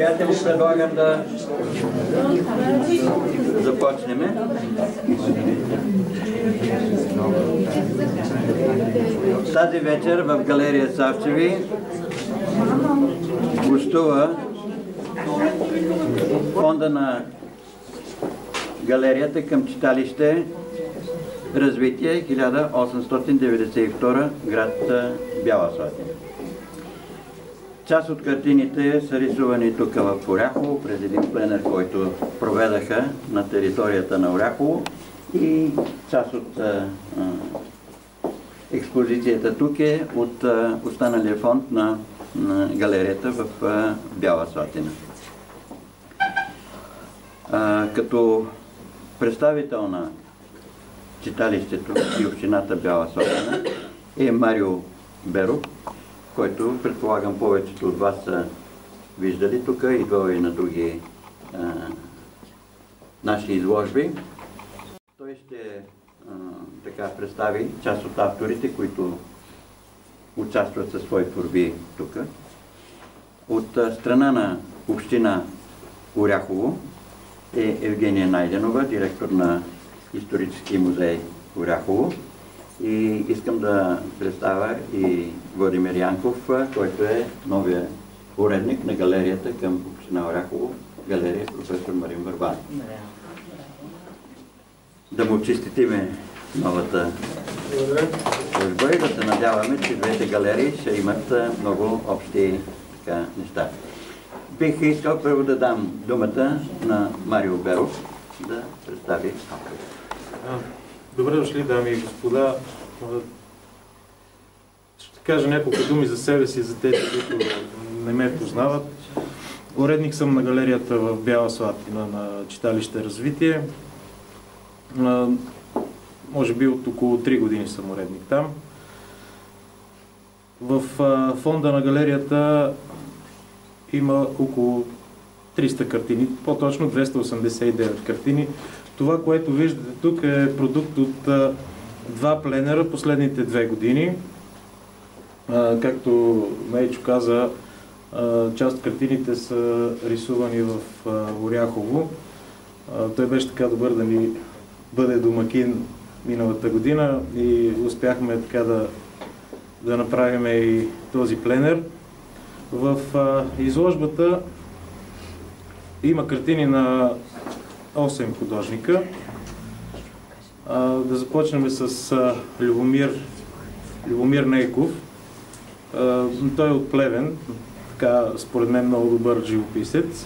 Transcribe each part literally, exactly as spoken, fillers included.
приятели, предлагам да започнем. Тази вечер в галерия Савчеви гостува фонда на галерията към читалище Развитие хиляда осемстотин деветдесет и втора, град Бяла Слатина. Част от картините са рисувани тук в Оряхово, през един пленер, който проведаха на територията на Оряхово, и част от а, а, експозицията тук е от а, останалия фонд на, на галерията в а, Бяла Слатина. А, като представител на читалището и общината Бяла Слатина е Марио Беров, който предполагам повечето от вас са виждали тук, идва и на други а, наши изложби. Той ще а, така представи част от авторите, които участват със свои творби тук. От а, страна на община Оряхово е Евгения Найденова, директор на Исторически музей Оряхово. И искам да представя и Владимир Янков, който е новия уредник на галерията към община Оряхово, галерия професор Марин Върбан. Да му честитиме новата служба и да се надяваме, че двете галерии ще имат много общи така, неща. Бих искал първо да дам думата на Марио Беров да представи автора. Добре дошли, дами и господа. Ще кажа няколко думи за себе си, за тези, които не ме познават. Уредник съм на галерията в Бяла Слатина на читалище Развитие. Може би от около три години съм уредник там. В фонда на галерията има около триста картини, по-точно двеста осемдесет и девет картини. Това, което виждате тук, е продукт от а, два пленера последните две години. А, както Мейчо каза, а, част от картините са рисувани в а, Оряхово. А, той беше така добър да ни бъде домакин миналата година и успяхме така да, да направим и този пленер. В а, изложбата има картини на осем художника. А, да започнем с а, Любомир, Любомир Нейков. А, той е от Плевен, така според мен много добър живописец.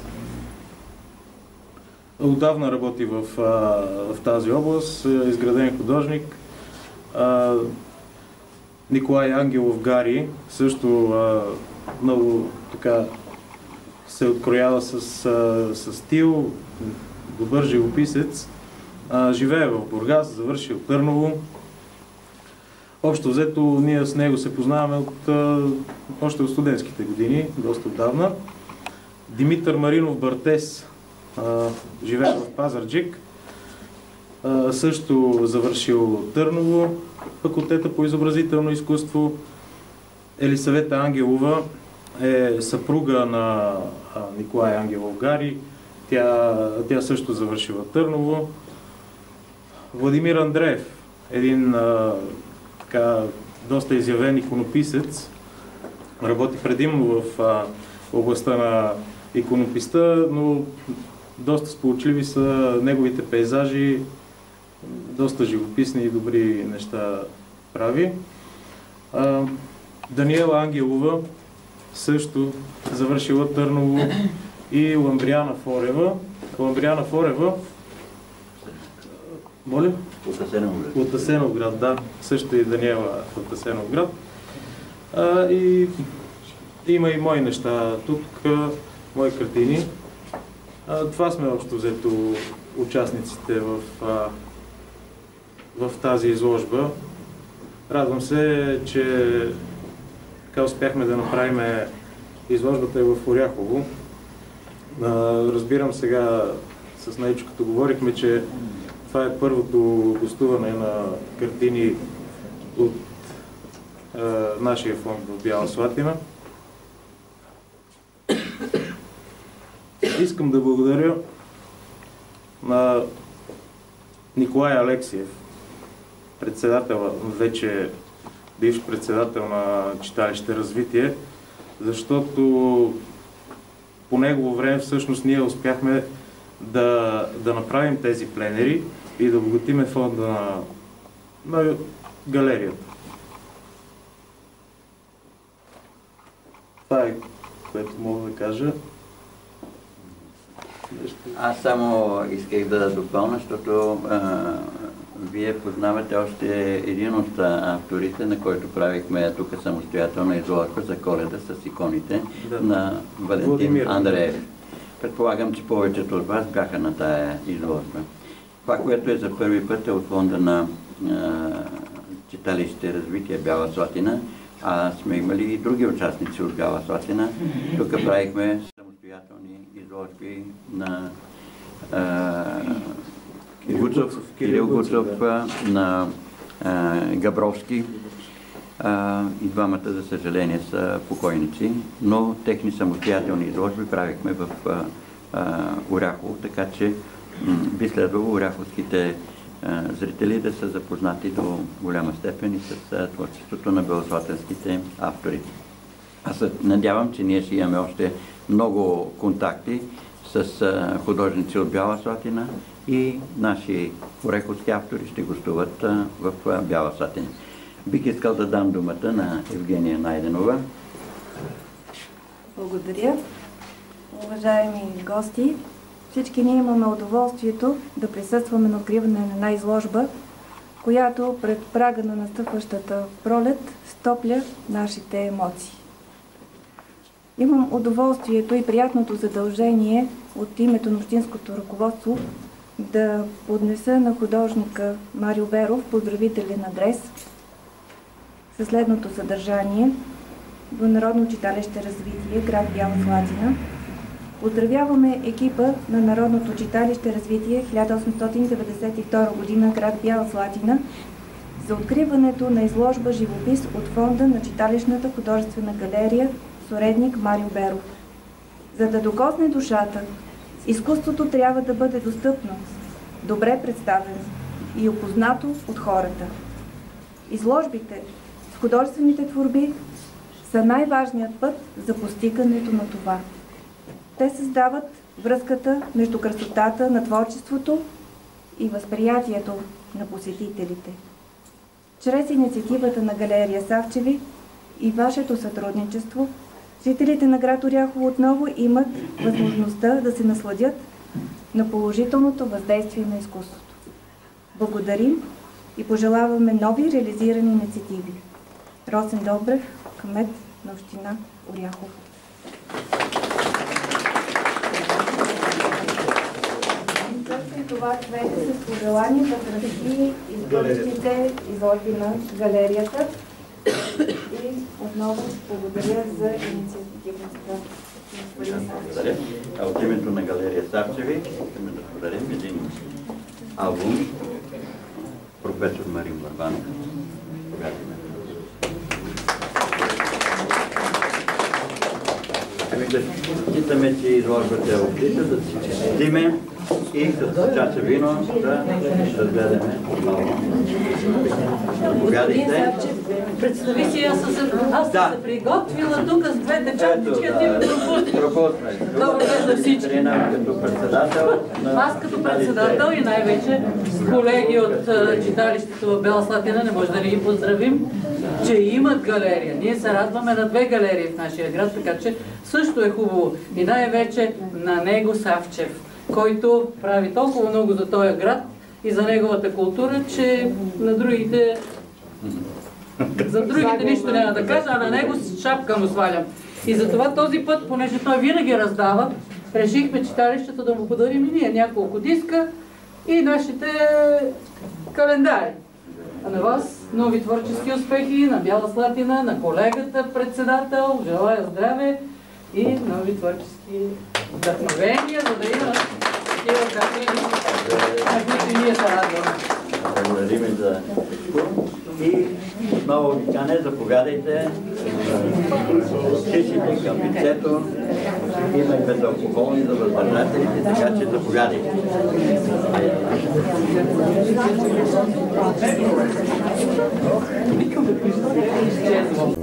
Отдавна работи в, а, в тази област, изграден художник. А, Николай Ангелов Гари също а, много така се откроява с, а, с стил, добър живописец. А, живее в Бургас, завършил Търново. Общо взето ние с него се познаваме от, а, още от студентските години, доста отдавна. Димитър Маринов Бартес а, живее в Пазарджик. А, също завършил Търново, факултета по изобразително изкуство. Елисавета Ангелова е съпруга на а, Николай Ангелов Гари. Тя, тя също завършила Търново. Владимир Андреев, един а, така, доста изявен иконописец, работи предимно в а, областта на иконописта, но доста сполучливи са неговите пейзажи, доста живописни и добри неща прави. А, Даниела Ангелова също завършила Търново, и Ламбриана Форева. Ламбриана Форева, моля? От Асеновград. От Асеновград, да. Също и Даниела от Асеновград. А, и има и мои неща тук, а, мои картини. А, това сме общо взето участниците в, а, в тази изложба. Радвам се, че така успяхме да направим изложбата в Оряхово. Разбирам сега с Найчо, като говорихме, че това е първото гостуване на картини от е, нашия фонд в Бяла Слатина. искам да благодаря на Николай Алексиев, председател, вече бивш председател на читалище Развитие, защото по негово време всъщност ние успяхме да, да направим тези пленери и да обогатиме фонда на, на галерията. Това е, което мога да кажа. Аз само исках да допълня, защото а, вие познавате още един от авторите, на който правихме тук самостоятелна изложба за Коледа с иконите, да, на Валентин Владимир Андреев. Предполагам, че повечето от вас бяха на тая изложба. Това, което е за първи път, е от фонда на а, читалище Развитие Бяла Слатина, а сме имали и други участници от Бяла Слатина. Тук правихме самостоятелни изложби на а, Гуцов, Кирил Гуцов, на а, Габровски. А, и двамата, за съжаление, са покойници, но техни самостоятелни изложби правихме в а, а, Оряхово, така че би следвало оряховските а, зрители да са запознати до голяма степен и с а, творчеството на белослатенските автори. Аз се надявам, че ние си имаме още много контакти с а, художници от Бяла Слатина и наши оряховски автори ще гостуват а, в а, Бяла Слатина. Бих искал да дам думата на Евгения Найденова. Благодаря. Уважаеми гости, всички ние имаме удоволствието да присъстваме на откриване на една изложба, която пред прага на настъпващата пролет стопля нашите емоции. Имам удоволствието и приятното задължение от името на общинското ръководство да поднеса на художника Марио Беров поздравителен адрес със следното съдържание до Народно читалище Развитие, град Бяла Слатина. Поздравяваме екипа на Народното читалище Развитие хиляда осемстотин деветдесет и втора година, град Бяла Слатина, за откриването на изложба живопис от фонда на читалищната художествена галерия с уредник Марио Беров. За да докосне душата, изкуството трябва да бъде достъпно, добре представено и опознато от хората. Изложбите с художествените творби са най-важният път за постигането на това. Те създават връзката между красотата на творчеството и възприятието на посетителите. Чрез инициативата на галерия Савчеви и вашето сътрудничество, жителите на град Оряхово отново имат възможността да се насладят на положителното въздействие на изкуството. Благодарим и пожелаваме нови реализирани инициативи. Росен Добрев, кмет на община Оряхово. Това цвете с пожелание да красиви избърщите изложби на галерията. И отново благодаря за инициативността. Благодаря. А от името на галерия Савчеви искаме да подарим един албум професор Марин Барбанов. Ами да считаме, че изложбата е открита, да си честитиме и с чаша вино да разгледаме отново. Заповядайте. Представи си, аз съм се приготвила тук с двете чатички, а ти ме пропусна. Добър ден за всички. Аз като председател и най-вече колеги от читалището в Бяла Слатина, не може да не ги поздравим, че имат галерия. Ние се радваме на две галерии в нашия град, така че също е хубаво. И най-вече на него Савчев, който прави толкова много за този град и за неговата култура, че на другите... За другите нищо няма да кажа, а на него шапка му свалям. И затова този път, понеже той винаги раздава, решихме читалището да му подарим и ние няколко диска и нашите календари. А на вас нови творчески успехи, на Бяла Слатина, на колегата председател, желая здраве и нови творчески вдъхновения, за да има такива картини, на които ние се радваме. Благодарим за и отново ви каня, заповядайте, чешите към лицето, Има и безалкохолни за въздържателите, така че заповядайте. Викам да пиша.